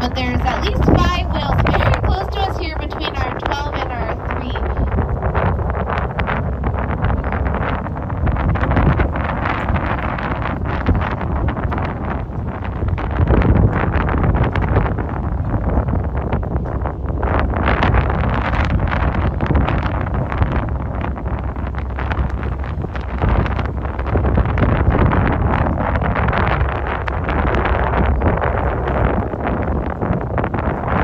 but there's at least 5 whales very close to us here between